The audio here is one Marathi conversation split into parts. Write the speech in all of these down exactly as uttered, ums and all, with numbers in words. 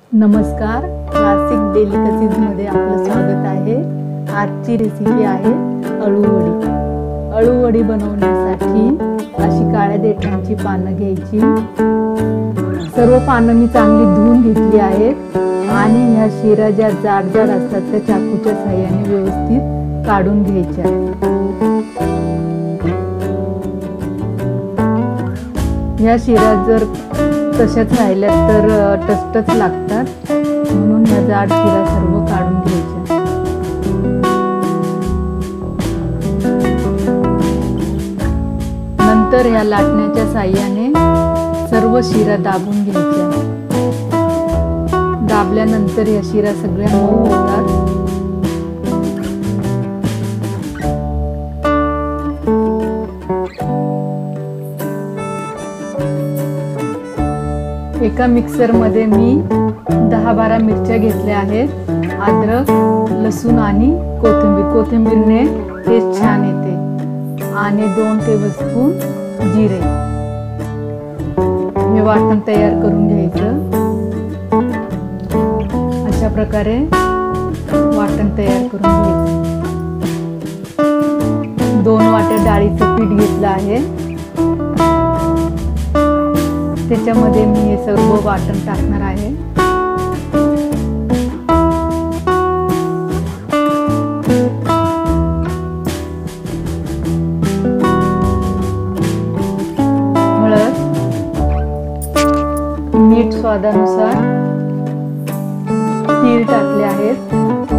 नमस्कार, क्लासिक डेलिकसीजमध्ये आपलं स्वागत आहे। आजची रेसिपी आहे अळूवडी। अळूवडी बनवण्यासाठी अशी काळ्या देठांची पानं घ्यायची। सर्व पानं मी चांगली धुवून घेतली आहेत आणि ह्या शिरा ज्या जाड जाड असतात त्या चाकूच्या सहाय्याने व्यवस्थित काढून घ्यायच्या। ह्या शिरा जर तशाच राहिल्या तर टचटच लागतात, म्हणून ह्या जाड शिरा सर्व काढून घ्यायच्या। नंतर ह्या लाटण्याच्या साहाय्याने सर्व शिरा दाबून घ्यायच्या। दाबल्यानंतर ह्या शिरा सगळ्या मऊ होतात। एका मिक्सर मध्ये मी दहा बारा मिरच्या घेतल्या आहेत। अद्रक, लसूण आणि कोथिंबीर कोथिंबीरने टेस्ट छान येते आणि दोन टेबलस्पून जिरे। हे वाटण तयार करून घ्यायचं। अशा प्रकारे वाटण तयार करून घ्यायचं। दोन वाट्या डाळीचं पीठ घेतलं आहे, त्याच्यामध्ये मी हे सर्व वाटण टाकणार आहे। हळद, मीठ स्वादानुसार, तीळ टाकले आहेत।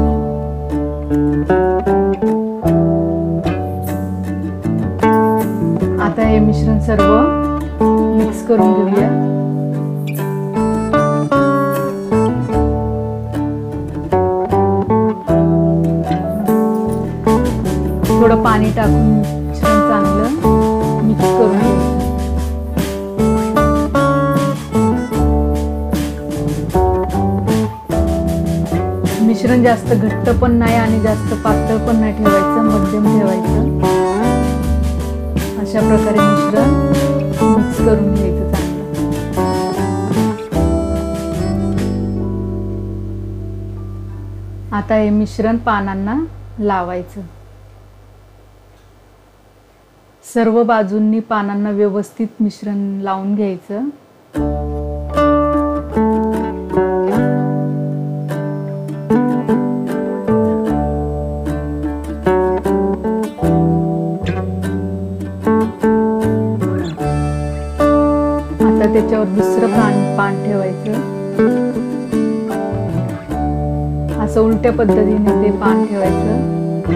आता हे मिश्रण सर्व मिक्स करून घेऊया। थोडं पाणी टाकून मिश्रण चांगलं मिक्स करून घ्यायचं। मिश्रण जास्त घट्ट पण नाही आणि जास्त पातळ पण नाही ठेवायचं, मध्यम ठेवायचं। अशा प्रकारे मिश्रण मिक्स करून घ्यायचं चांगलं। आता हे मिश्रण पानांना लावायचं। सर्व बाजूंनी पानांना व्यवस्थित मिश्रण लावून घ्यायचं। आता त्याच्यावर दुसरं पान पान ठेवायचं। असं उलट्या पद्धतीने ते पान ठेवायचं।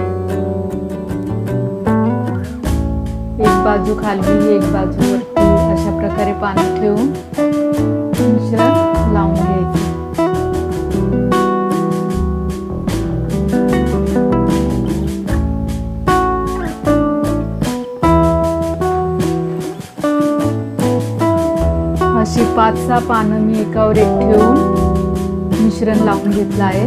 एक बाजू खाली एक बाजू वरती अशा प्रकारे पानं ठेवून मिश्रण लावून घ्यायचं। अशी पाच सहा पानं मी एकावर एक ठेवून मिश्रण लावून घेतलं आहे।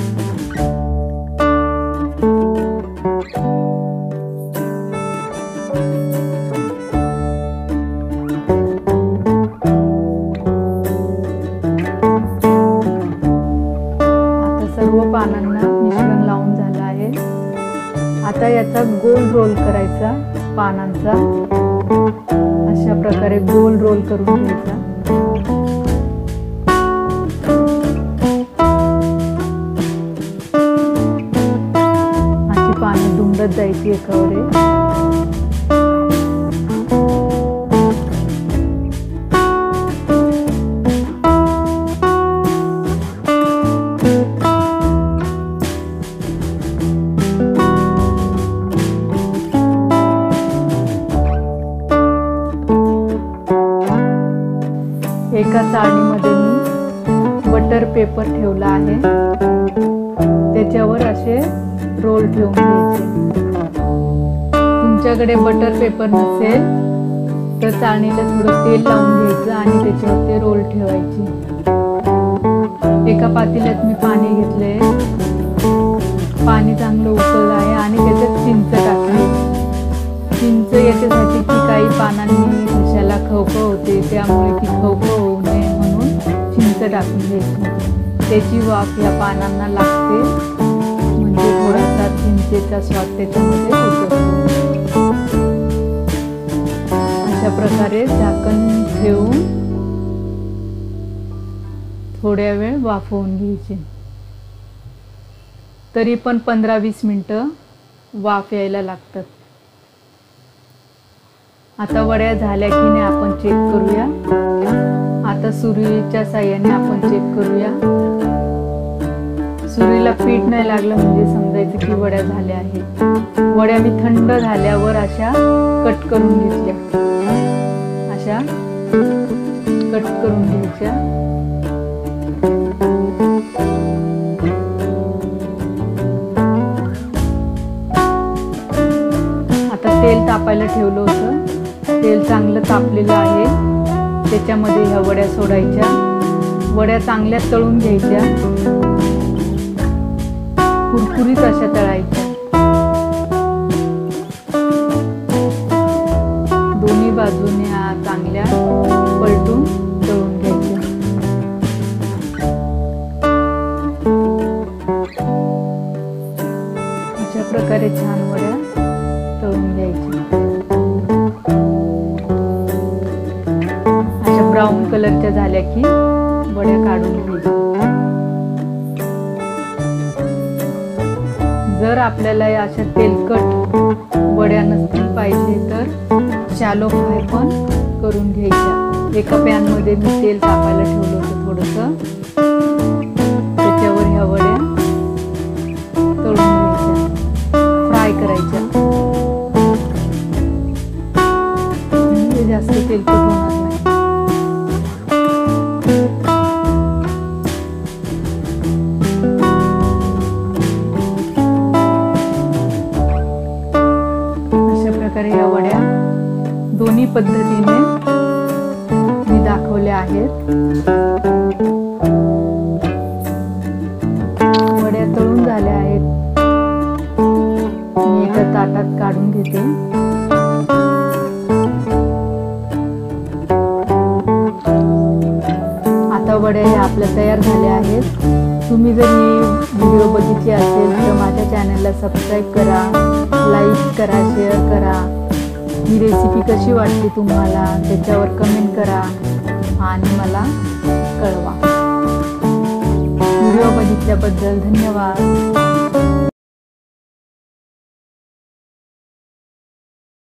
सर्व पानांना मिश्रण लावून झालं आहे। आता याचा गोल रोल करायचा पानांचा। अशा प्रकारे गोल रोल करून घ्यायचा। अशी पाने दुमडत जायची एकावर एक। एका चाळणीमध्ये मी बटर पेपर ठेवला आहे, त्याच्यावर असे रोल ठेवून घ्यायचे। तुमच्याकडे बटर पेपर नसेल तर चाळणीला थोडं तेल लावून घ्यायचं आणि त्याच्यावर ते रोल ठेवायचे। एका पातेल्यात मी पाणी घेतले, पाणी चांगलं उकळलं आहे आणि त्याच्यात चिंच टाकली। चिंच याच्यासाठी की काही पानांनी घशाला खवखव होते, त्यामुळे ती खवखव होऊ नये म्हणून चिंच टाकून घ्यायची. त्याची वाफ या पानांना लागते, म्हणजे थोडासा चिंचेचा स्वाद त्याच्यामध्ये उतरतो. अशा प्रकारे झाकण ठेवून थोड्या वेळ वाफवून घ्यायची. तरी पण पंधरा वीस मिनटं वाफ यायला लागतात. आता वड्या झाल्या की नाही आपण चेक करूया. आता सुरीच्या साह्याने आपण चेक करूया. सुरीला पीठ नाही लागलं म्हणजे समजायचं की वड्या झाल्या आहेत. वड्या मी थंड झाल्यावर अशा कट करून घेतल्या. अशा कट करून घ्यायच्या. आता तेल तापायला ठेवलं होतं. तेल चांगलं तापलेलं आहे. त्याच्यामध्ये ह्या वड्या सोडायच्या. वड्या चांगल्या तळून घ्यायच्या, कुरकुरीत अशा तळायच्या. दोन्ही बाजूने चांगल्या पलटून तळून घ्यायच्या. अशा प्रकारे छान वड्या तळून घ्यायच्या. ब्राऊन कलरच्या झाल्या की वड्या काढून घ्यायच्या. जर आपल्याला अशा तेलकट वड्या नसतील पाहिजे तर शॅलो फ्राय पण करून घ्यायच्या. एका पॅन मध्ये मी तेल तापायला ठेवलं होतं थोडंसं. त्याच्यावर ह्या वड्या तळून घ्यायच्या, फ्राय करायच्या. म्हणजे जास्त तेलकट होणार नाही. या वड्या दोन्ही पद्धतीने मी दाखवल्या आहेत. वड्या तळून झाल्या आहेत. मी एका ताटात काढून घेते. आता वड्या ह्या आपल्या तयार झाल्या आहेत. तुम्ही जर ही व्हिडिओ बघितली असेल तर माझ्या चॅनलला सबस्क्राईब करा, लाईक करा, शेअर करा. ही रेसिपी कशी वाटली तुम्हाला त्याच्यावर कमेंट करा आणि मला कळवा. व्हिडिओ बघितल्याबद्दल धन्यवाद.